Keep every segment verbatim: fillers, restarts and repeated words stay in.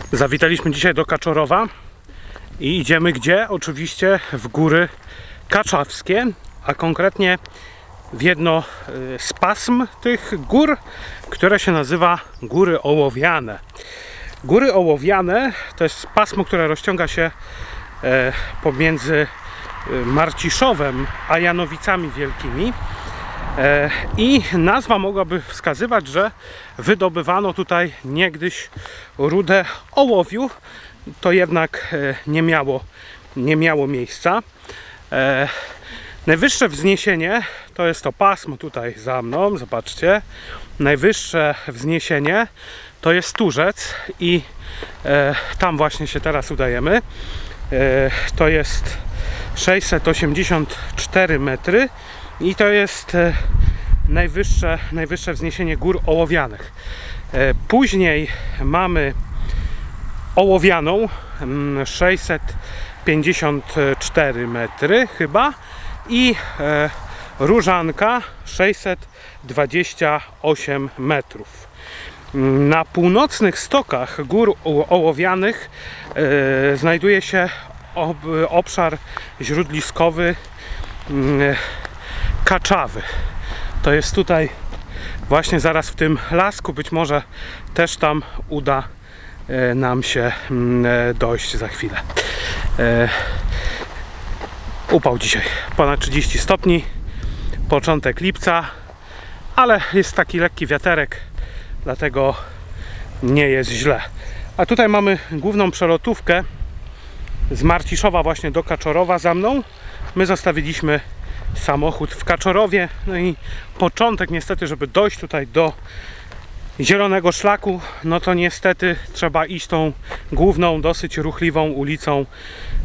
Zawitaliśmy dzisiaj do Kaczorowa i idziemy gdzie? Oczywiście w góry kaczawskie, a konkretnie w jedno z pasm tych gór, które się nazywa Góry Ołowiane. Góry Ołowiane to jest pasmo, które rozciąga się pomiędzy Marciszowem a Janowicami Wielkimi. I nazwa mogłaby wskazywać, że wydobywano tutaj niegdyś rudę ołowiu. To jednak nie miało, nie miało miejsca. Najwyższe wzniesienie to jest to pasmo tutaj za mną, zobaczcie. Najwyższe wzniesienie to jest Turzec i tam właśnie się teraz udajemy. To jest sześćset osiemdziesiąt cztery metry i to jest najwyższe, najwyższe wzniesienie gór ołowianych. Później mamy Ołowianą, sześćset pięćdziesiąt cztery metry chyba, i Różanka, sześćset dwadzieścia osiem metrów. Na północnych stokach gór ołowianych znajduje się obszar źródliskowy Kaczawy. To jest tutaj właśnie zaraz w tym lasku, być może też tam uda nam się dojść za chwilę. Upał dzisiaj ponad trzydzieści stopni, początek lipca, ale jest taki lekki wiaterek, dlatego nie jest źle. A tutaj mamy główną przelotówkę z Marciszowa właśnie do Kaczorowa za mną. My zostawiliśmy samochód w Kaczorowie, no i początek niestety, żeby dojść tutaj do Zielonego Szlaku, no to niestety trzeba iść tą główną, dosyć ruchliwą ulicą e,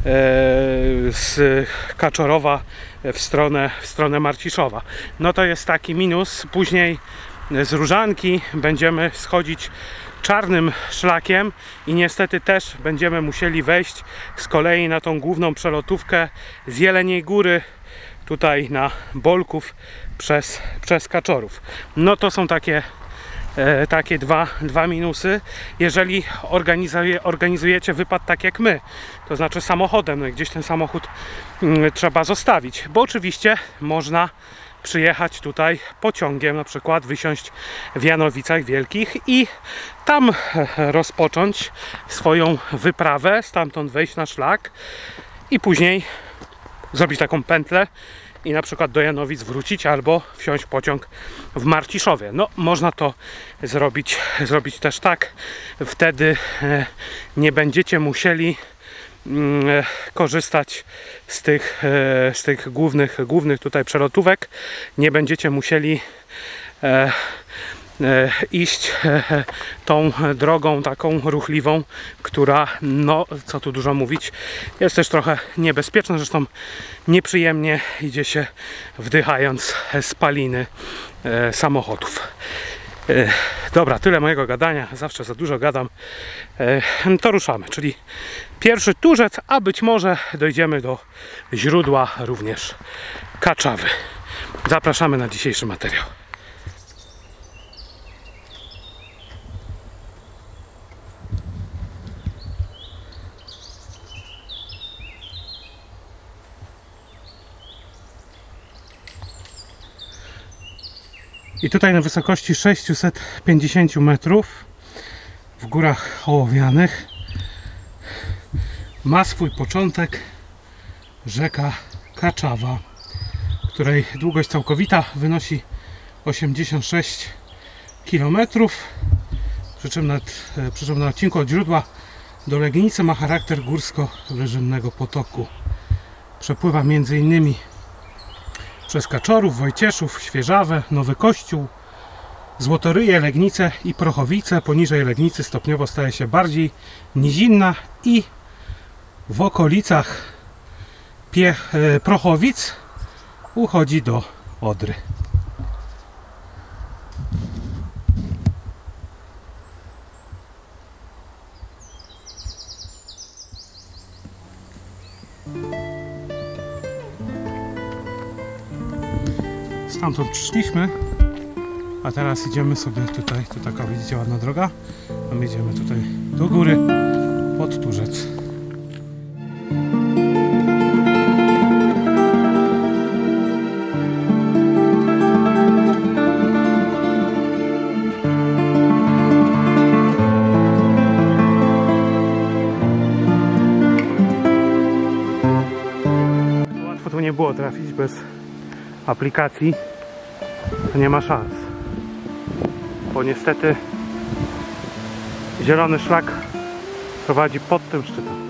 z Kaczorowa w stronę, w stronę Marciszowa. No to jest taki minus. Później z Różanki będziemy schodzić czarnym szlakiem i niestety też będziemy musieli wejść z kolei na tą główną przelotówkę z Jeleniej Góry tutaj na Bolków przez, przez Kaczorów. No to są takie e, takie dwa, dwa minusy, jeżeli organizuje, organizujecie wypad tak jak my, to znaczy samochodem. No i gdzieś ten samochód mm, trzeba zostawić, bo oczywiście można przyjechać tutaj pociągiem, na przykład wysiąść w Janowicach Wielkich i tam rozpocząć swoją wyprawę, stamtąd wejść na szlak i później zrobić taką pętlę i na przykład do Janowic wrócić albo wsiąść w pociąg w Marciszowie. No, można to zrobić, zrobić też tak. Wtedy nie będziecie musieli korzystać z tych, z tych głównych, głównych tutaj przelotówek. Nie będziecie musieli e, e, iść e, tą drogą taką ruchliwą, która, no co tu dużo mówić, jest też trochę niebezpieczna. Zresztą nieprzyjemnie idzie się, wdychając spaliny e, samochodów. Dobra, tyle mojego gadania, zawsze za dużo gadam. To ruszamy, czyli pierwszy Turzec, a być może dojdziemy do źródła również Kaczawy. Zapraszamy na dzisiejszy materiał. I tutaj na wysokości sześćset pięćdziesiąt metrów w Górach Ołowianych ma swój początek rzeka Kaczawa, której długość całkowita wynosi osiemdziesiąt sześć kilometrów, przy czym, nad, przy czym na odcinku od źródła do Legnicy ma charakter górsko-wyżynnego potoku. Przepływa między innymi przez Kaczorów, Wojcieszów, Świeżawę, Nowy Kościół, Złotoryję, Legnicę i Prochowice. Poniżej Legnicy stopniowo staje się bardziej nizinna i w okolicach Piech, e, Prochowic uchodzi do Odry. Stamtąd przyszliśmy, a teraz idziemy sobie tutaj, tu taka, widzicie, ładna droga. My idziemy tutaj do góry pod Turzec. Łatwo tu nie było trafić bez aplikacji. To nie ma szans. Bo niestety zielony szlak prowadzi pod tym szczytem.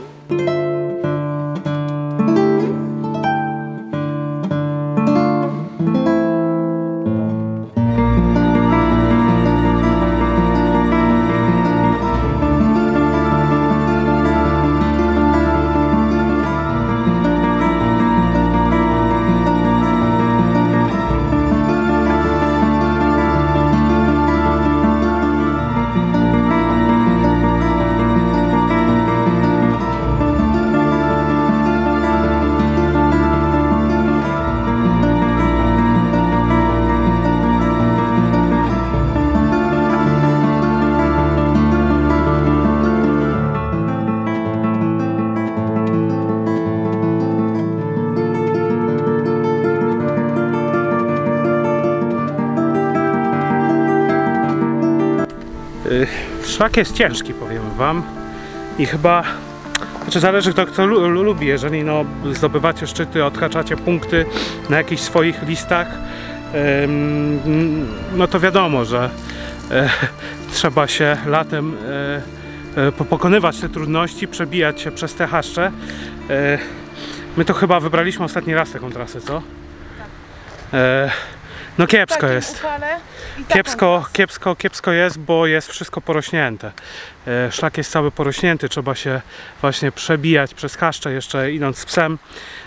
Szlak jest ciężki, powiem wam, i chyba, znaczy zależy kto, kto lubi. Jeżeli no, zdobywacie szczyty, odhaczacie punkty na jakichś swoich listach, no to wiadomo, że e, trzeba się latem e, e, pokonywać te trudności, przebijać się przez te chaszcze. E, my to chyba wybraliśmy ostatni raz taką trasę, co? E, no kiepsko jest. Kiepsko, kiepsko, kiepsko jest, bo jest wszystko porośnięte. Szlak jest cały porośnięty, trzeba się właśnie przebijać przez chaszcze, jeszcze idąc z psem.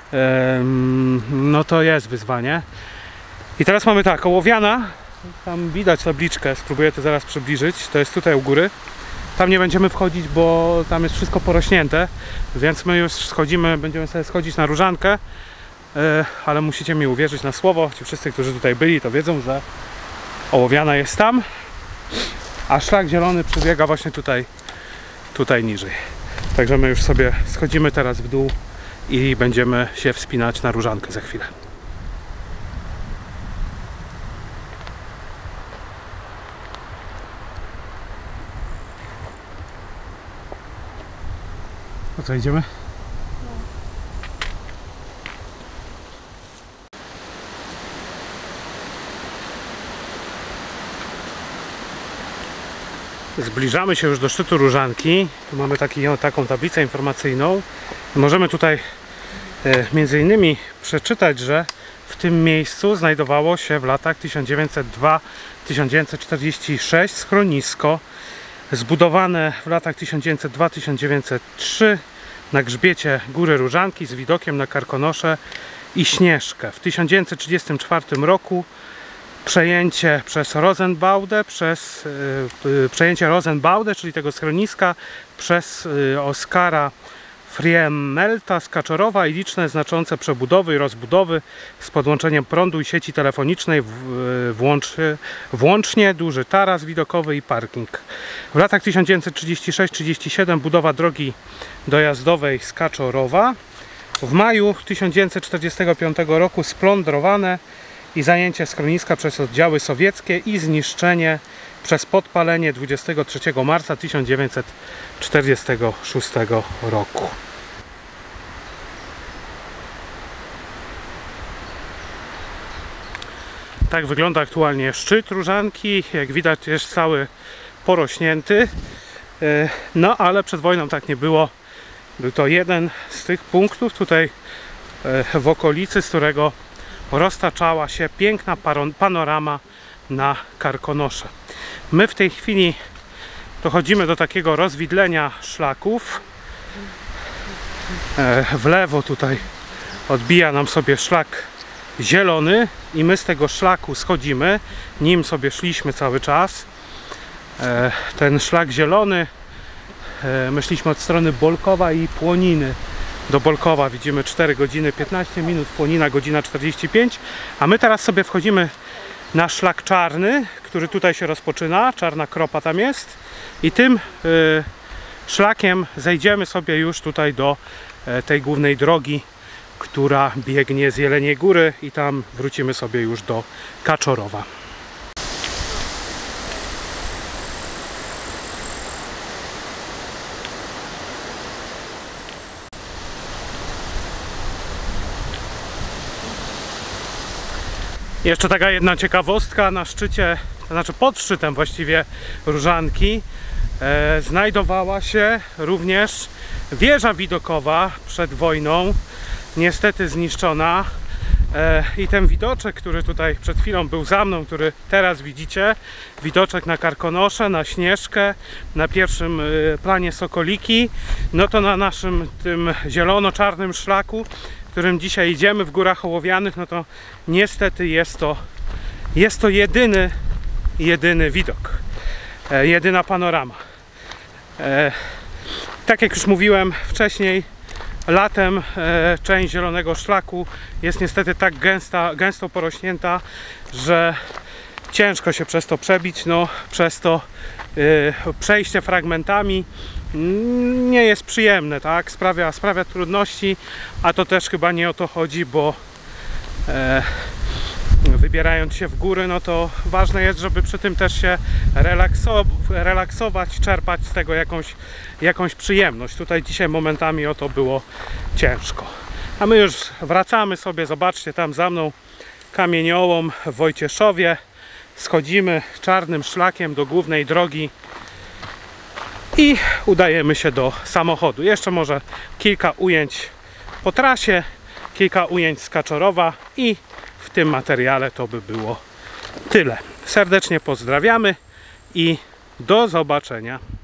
No to jest wyzwanie. I teraz mamy tak, Ołowiana, tam widać tabliczkę, spróbuję to zaraz przybliżyć, to jest tutaj u góry. Tam nie będziemy wchodzić, bo tam jest wszystko porośnięte, więc my już schodzimy, będziemy sobie schodzić na Różankę, ale musicie mi uwierzyć na słowo, ci wszyscy, którzy tutaj byli, to wiedzą, że Ołowiana jest tam, a szlak zielony przebiega właśnie tutaj, tutaj niżej. Także my już sobie schodzimy teraz w dół i będziemy się wspinać na Różankę za chwilę. Po co idziemy? Zbliżamy się już do szczytu Różanki. Tu mamy taki, taką tablicę informacyjną. Możemy tutaj e, między innymi przeczytać, że w tym miejscu znajdowało się w latach tysiąc dziewięćset dwa do tysiąc dziewięćset czterdziestego szóstego schronisko zbudowane w latach tysiąc dziewięćset dwa do tysiąc dziewięćset trzeciego na grzbiecie Góry Różanki z widokiem na Karkonosze i Śnieżkę. W tysiąc dziewięćset trzydziestym czwartym roku przejęcie przez Rosenbaudę, przez yy, przejęcie Rosenbaudę, czyli tego schroniska, przez yy, Oskara Friemelta z Kaczorowa i liczne znaczące przebudowy i rozbudowy z podłączeniem prądu i sieci telefonicznej, w, włącz, włącznie duży taras widokowy i parking. W latach tysiąc dziewięćset trzydziestym szóstym do trzydziestego siódmego budowa drogi dojazdowej z Kaczorowa. W maju tysiąc dziewięćset czterdziestego piątego roku splądrowane i zajęcie schroniska przez oddziały sowieckie i zniszczenie przez podpalenie dwudziestego trzeciego marca tysiąc dziewięćset czterdziestego szóstego roku. Tak wygląda aktualnie szczyt Różanki. Jak widać, jest cały porośnięty. No ale przed wojną tak nie było. Był to jeden z tych punktów tutaj w okolicy, z którego roztaczała się piękna panorama na Karkonosze. My w tej chwili dochodzimy do takiego rozwidlenia szlaków. W lewo tutaj odbija nam sobie szlak zielony i my z tego szlaku schodzimy. Nim sobie szliśmy cały czas. Ten szlak zielony, my szliśmy od strony Bolkowa i Płoniny. Do Bolkowa widzimy cztery godziny piętnaście minut, Płonina godzina czterdzieści pięć, a my teraz sobie wchodzimy na szlak czarny, który tutaj się rozpoczyna, czarna kropa tam jest, i tym y, szlakiem zejdziemy sobie już tutaj do y, tej głównej drogi, która biegnie z Jeleniej Góry, i tam wrócimy sobie już do Kaczorowa. Jeszcze taka jedna ciekawostka: na szczycie, to znaczy pod szczytem właściwie Różanki e, znajdowała się również wieża widokowa przed wojną, niestety zniszczona, e, i ten widoczek, który tutaj przed chwilą był za mną, który teraz widzicie, widoczek na Karkonosze, na Śnieżkę, na pierwszym y, planie Sokoliki, no to na naszym tym zielono-czarnym szlaku, którym dzisiaj idziemy w Górach Ołowianych, no to niestety jest to, jest to jedyny, jedyny widok, e, jedyna panorama. E, tak jak już mówiłem wcześniej, latem e, część Zielonego Szlaku jest niestety tak gęsta, gęsto porośnięta, że ciężko się przez to przebić. No, przez to y, przejście fragmentami nie jest przyjemne, tak? Sprawia, sprawia trudności, a to też chyba nie o to chodzi, bo e, wybierając się w góry, no to ważne jest, żeby przy tym też się relakso relaksować, czerpać z tego jakąś, jakąś przyjemność. Tutaj dzisiaj momentami o to było ciężko. A my już wracamy sobie, zobaczcie, tam za mną kamieniołom w Wojcieszowie. Schodzimy czarnym szlakiem do głównej drogi i udajemy się do samochodu. Jeszcze może kilka ujęć po trasie, kilka ujęć z Kaczorowa, i w tym materiale to by było tyle. Serdecznie pozdrawiamy i do zobaczenia.